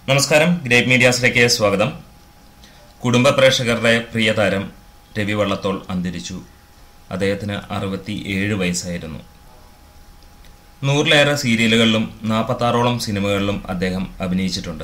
നമസ്കാരം, ഗ്രേറ്റ് മീഡിയാസിലേക്ക് സ്വാഗതം. കുടുംബ പ്രേക്ഷകരുടെ പ്രിയതാരം രവി വള്ളത്തോൾ അന്തരിച്ചു. അദ്ദേഹത്തിന് 67 വയസ്സായിരുന്നു. 100-ലേറെ സീരിയലുകളിലും 46ഓളം സിനിമകളിലും അദ്ദേഹം അഭിനയിച്ചിട്ടുണ്ട്.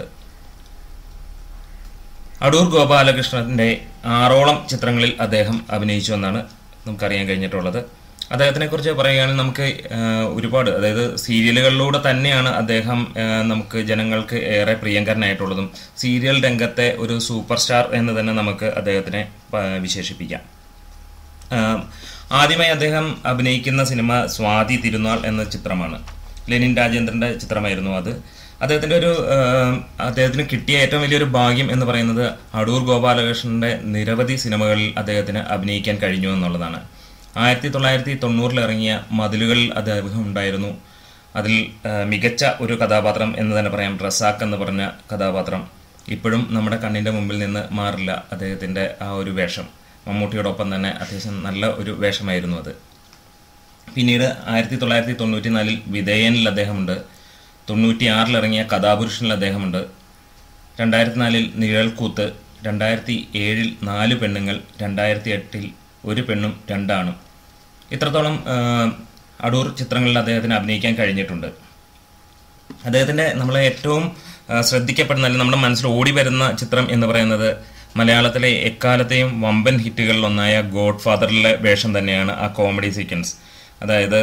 അടൂർ ഗോപാലകൃഷ്ണന്റെ 6ഓളം ചിത്രങ്ങളിൽ അദ്ദേഹം അഭിനയിച്ചു എന്നാണ് നമുക്കറിയാൻ കഴിഞ്ഞിട്ടുള്ളത്. അദ്ദേഹത്തിനെ കുറിച്ച് പറയുകയാണെങ്കിൽ നമുക്ക് ഒരുപാട്, അതായത് സീരിയലുകളിലൂടെ തന്നെയാണ് അദ്ദേഹം നമുക്ക് ജനങ്ങൾക്ക് ഏറെ പ്രിയങ്കരനായിട്ടുള്ളതും സീരിയൽ രംഗത്തെ ഒരു സൂപ്പർ സ്റ്റാർ എന്ന് തന്നെ നമുക്ക് അദ്ദേഹത്തിനെ വിശേഷിപ്പിക്കാം. ആദ്യമായി അദ്ദേഹം അഭിനയിക്കുന്ന സിനിമ സ്വാതി തിരുനാൾ എന്ന ചിത്രമാണ്. ലെനിൻ രാജേന്ദ്രന്റെ ചിത്രമായിരുന്നു അത്. അദ്ദേഹത്തിന് കിട്ടിയ ഏറ്റവും വലിയൊരു ഭാഗ്യം എന്ന് പറയുന്നത് അടൂർ ഗോപാലകൃഷ്ണന്റെ നിരവധി സിനിമകളിൽ അദ്ദേഹത്തിന് അഭിനയിക്കാൻ കഴിഞ്ഞു എന്നുള്ളതാണ്. 1990 ഇറങ്ങിയ മതിലുകളിൽ അദ്ദേഹം ഉണ്ടായിരുന്നു. അതിൽ മികച്ച ഒരു കഥാപാത്രം എന്ന് തന്നെ പറയാം. റസാഖ് എന്ന് പറഞ്ഞ കഥാപാത്രം ഇപ്പോഴും നമ്മുടെ കണ്ണിന്റെ മുമ്പിൽ നിന്ന് മാറില്ല. അദ്ദേഹത്തിന്റെ ആ ഒരു വേഷം മമ്മൂട്ടിയോടൊപ്പം തന്നെ അത്യാവശ്യം നല്ല ഒരു വേഷമായിരുന്നു അത്. പിന്നീട് 1994 വിധേയനിൽ അദ്ദേഹമുണ്ട്. 96 ഇറങ്ങിയ കഥാപുരുഷനിൽ അദ്ദേഹമുണ്ട്. 2004 നിഴൽക്കൂത്ത്, 2007 4 പെണ്ണുങ്ങൾ, 2008 ഒരു പെണ്ണും 2 ആണും. ഇത്രത്തോളം അടൂർ ചിത്രങ്ങളിൽ അദ്ദേഹത്തിന് അഭിനയിക്കാൻ കഴിഞ്ഞിട്ടുണ്ട്. അദ്ദേഹത്തിന്റെ നമ്മളെ ഏറ്റവും ശ്രദ്ധിക്കപ്പെടുന്ന, നമ്മുടെ മനസ്സിൽ ഓടി വരുന്ന ചിത്രം എന്ന് പറയുന്നത് മലയാളത്തിലെ എക്കാലത്തെയും വമ്പൻ ഹിറ്റുകളിലൊന്നായ ഗോഡ് ഫാദറിലെ വേഷം തന്നെയാണ്. ആ കോമഡി സീക്വൻസ്, അതായത്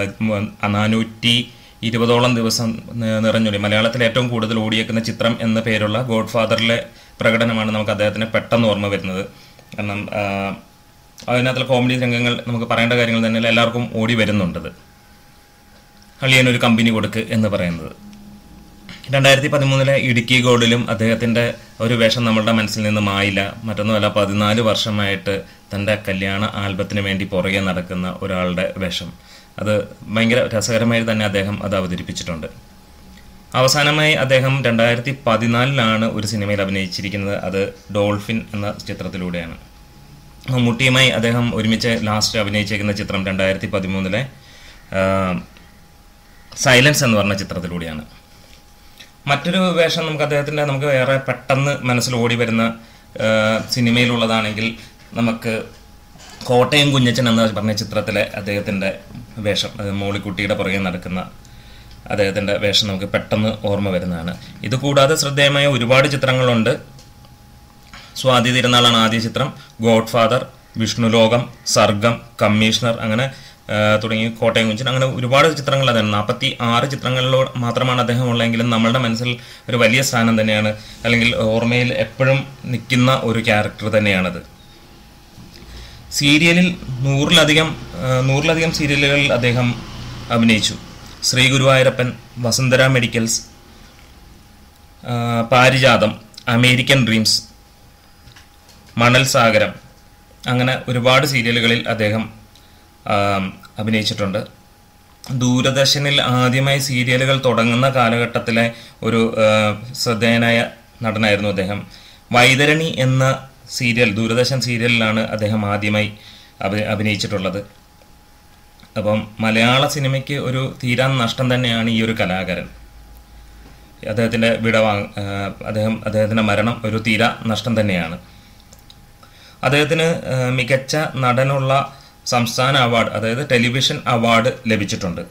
420ഓളം ദിവസം നിറഞ്ഞൊടി മലയാളത്തിലെ ഏറ്റവും കൂടുതൽ ഓടിയേക്കുന്ന ചിത്രം എന്ന പേരുള്ള ഗോഡ് ഫാദറിലെ പ്രകടനമാണ് നമുക്ക് അദ്ദേഹത്തിന് പെട്ടെന്ന് ഓർമ്മ വരുന്നത്. കാരണം അതിനകത്തുള്ള കോമഡി രംഗങ്ങൾ നമുക്ക് പറയേണ്ട കാര്യങ്ങൾ തന്നെ എല്ലാവർക്കും ഓടി വരുന്നുണ്ടത്. അളിയനൊരു കമ്പനി കൊടുക്ക് എന്ന് പറയുന്നത്. 2013 ഇടുക്കി ഗോൾഡിലും അദ്ദേഹത്തിന്റെ ഒരു വേഷം നമ്മളുടെ മനസ്സിൽ നിന്ന് മായില്ല. മറ്റൊന്നുമല്ല, 14 വർഷമായിട്ട് തന്റെ കല്യാണ ആൽബത്തിന് വേണ്ടി പുറകെ നടക്കുന്ന ഒരാളുടെ വേഷം. അത് ഭയങ്കര രസകരമായി തന്നെ അദ്ദേഹം അത് അവതരിപ്പിച്ചിട്ടുണ്ട്. അവസാനമായി അദ്ദേഹം 2014 ഒരു സിനിമയിൽ അഭിനയിച്ചിരിക്കുന്നത്. അത് ഡോൾഫിൻ എന്ന ചിത്രത്തിലൂടെയാണ്. മമ്മൂട്ടിയുമായി അദ്ദേഹം ഒരുമിച്ച് ലാസ്റ്റ് അഭിനയിച്ചിരിക്കുന്ന ചിത്രം 2013 സൈലൻസ് എന്ന് പറഞ്ഞ ചിത്രത്തിലൂടെയാണ്. മറ്റൊരു വേഷം നമുക്ക് ഏറെ പെട്ടെന്ന് മനസ്സിൽ ഓടി വരുന്ന സിനിമയിലുള്ളതാണെങ്കിൽ നമുക്ക് കോട്ടയം കുഞ്ഞച്ചൻ എന്ന് പറഞ്ഞ ചിത്രത്തിലെ അദ്ദേഹത്തിൻ്റെ വേഷം, മോളിക്കുട്ടിയുടെ പുറകെ നടക്കുന്ന അദ്ദേഹത്തിൻ്റെ വേഷം നമുക്ക് പെട്ടെന്ന് ഓർമ്മ വരുന്നതാണ്. ഇത് കൂടാതെ ശ്രദ്ധേയമായ ഒരുപാട് ചിത്രങ്ങളുണ്ട്. സ്വാതി തിരുനാളാണ് ആദ്യ ചിത്രം. Godfather, Vishnulokam, Sargam, commissioner, അങ്ങനെ തുടങ്ങി കോട്ടയം കുഞ്ചൻ, അങ്ങനെ ഒരുപാട് ചിത്രങ്ങൾ. അതാണ് 46 ചിത്രങ്ങളിലോ മാത്രമാണ് അദ്ദേഹം ഉള്ളതെങ്കിലും നമ്മളുടെ മനസ്സിൽ ഒരു വലിയ സ്ഥാനം തന്നെയാണ്, അല്ലെങ്കിൽ ഓർമ്മയിൽ എപ്പോഴും നിൽക്കുന്ന ഒരു ക്യാരക്ടർ തന്നെയാണത്. സീരിയലിൽ 100-ലധികം സീരിയലുകളിൽ അദ്ദേഹം അഭിനയിച്ചു. Sree Guruvayoorappan, Vasundhara medicals, Parijatham, American dreams, Manal Sagaram, അങ്ങനെ ഒരുപാട് സീരിയലുകളിൽ അദ്ദേഹം അഭിനയിച്ചിട്ടുണ്ട്. ദൂരദർശനിൽ ആദ്യമായി സീരിയലുകൾ തുടങ്ങുന്ന കാലഘട്ടത്തിലെ ഒരു ശ്രദ്ധേയനായ നടനായിരുന്നു അദ്ദേഹം. വൈതരണി എന്ന സീരിയൽ, ദൂരദർശൻ സീരിയലിലാണ് അദ്ദേഹം ആദ്യമായി അഭിനയിച്ചിട്ടുള്ളത്. അപ്പം മലയാള സിനിമയ്ക്ക് ഒരു തീരാൻ നഷ്ടം തന്നെയാണ് ഈ ഒരു കലാകാരൻ. അദ്ദേഹത്തിൻ്റെ അദ്ദേഹത്തിൻ്റെ മരണം ഒരു തീരാ നഷ്ടം തന്നെയാണ്. അദ്ദേഹത്തിന് മികച്ച നടനുള്ള സംസ്ഥാന അവാർഡ്, അതായത് ടെലിവിഷൻ അവാർഡ് ലഭിച്ചിട്ടുണ്ട്.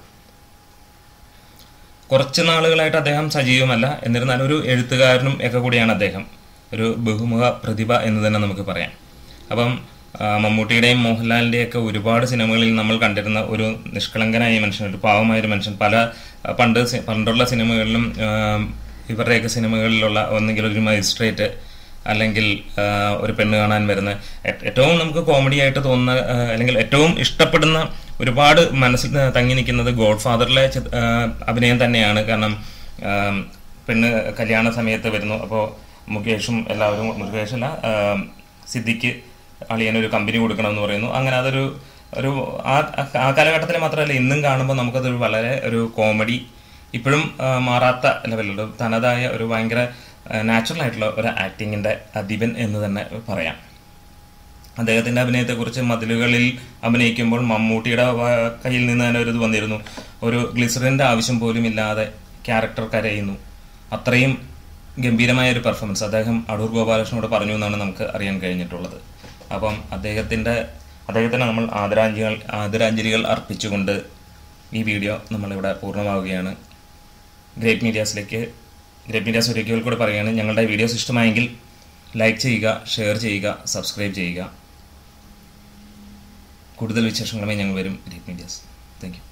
കുറച്ച് നാളുകളായിട്ട് അദ്ദേഹം സജീവമല്ല, എന്നിരുന്നാലും ഒരു എഴുത്തുകാരനും ഒക്കെ കൂടിയാണ് അദ്ദേഹം. ഒരു ബഹുമുഖ പ്രതിഭ എന്ന് തന്നെ നമുക്ക് പറയാം. അപ്പം മമ്മൂട്ടിയുടെയും മോഹൻലാലിൻ്റെയും ഒക്കെ ഒരുപാട് സിനിമകളിൽ നമ്മൾ കണ്ടിരുന്ന ഒരു നിഷ്കളങ്കനായ മനുഷ്യൻ, ഒരു പാവമായൊരു മനുഷ്യൻ. പണ്ടുള്ള സിനിമകളിലും ഇവരുടെയൊക്കെ സിനിമകളിലുള്ള ഒന്നെങ്കിൽ ഒരു മജിസ്ട്രേറ്റ്, അല്ലെങ്കിൽ ഒരു പെണ്ണ് കാണാൻ വരുന്ന, ഏറ്റവും നമുക്ക് കോമഡി ആയിട്ട് തോന്നുന്ന അല്ലെങ്കിൽ ഏറ്റവും ഇഷ്ടപ്പെടുന്ന, ഒരുപാട് മനസ്സിൽ തങ്ങി നിൽക്കുന്നത് ഗോഡ് ഫാദറിലെ അഭിനയം തന്നെയാണ്. കാരണം പെണ്ണ് കല്യാണ സമയത്ത് വരുന്നു. അപ്പോൾ മുകേഷല്ല, സിദ്ദിഖ് അളിയനൊരു കമ്പനി കൊടുക്കണമെന്ന് പറയുന്നു. അങ്ങനെ അതൊരു ആ കാലഘട്ടത്തിൽ മാത്രമല്ല, ഇന്നും കാണുമ്പോൾ നമുക്കതൊരു വളരെ ഒരു കോമഡി, ഇപ്പോഴും മാറാത്ത ലെവലിലുള്ള തനതായ ഒരു ഭയങ്കര നാച്ചുറൽ ആയിട്ടുള്ള ഒരു ആക്ടിങ്ങിൻ്റെ അധിപൻ എന്ന് തന്നെ പറയാം. അദ്ദേഹത്തിൻ്റെ അഭിനയത്തെക്കുറിച്ച് മതിലുകളിൽ അഭിനയിക്കുമ്പോൾ മമ്മൂട്ടിയുടെ കയ്യിൽ നിന്ന് തന്നെ ഒരു ഇത് വന്നിരുന്നു. ഒരു ഗ്ലിസറിൻ്റെ ആവശ്യം പോലും ഇല്ലാതെ ക്യാരക്ടർ കരയുന്നു. അത്രയും ഗംഭീരമായ ഒരു പെർഫോമൻസ് അദ്ദേഹം അടൂർ ഗോപാലകൃഷ്ണനോട് പറഞ്ഞു എന്നാണ് നമുക്ക് അറിയാൻ കഴിഞ്ഞിട്ടുള്ളത്. അപ്പം അദ്ദേഹത്തിന് നമ്മൾ ആദരാഞ്ജലികൾ അർപ്പിച്ചുകൊണ്ട് ഈ വീഡിയോ നമ്മളിവിടെ പൂർണ്ണമാവുകയാണ്. ഗ്രേറ്റ് മീഡിയാസ് ഒരിക്കൽ കൂടെ പറയുകയാണ്, ഞങ്ങളുടെ വീഡിയോസ് ഇഷ്ടമായെങ്കിൽ ലൈക്ക് ചെയ്യുക, ഷെയർ ചെയ്യുക, സബ്സ്ക്രൈബ് ചെയ്യുക. കൂടുതൽ വിശേഷങ്ങളുമായി ഞങ്ങൾ വരും. Great medias. Thank U.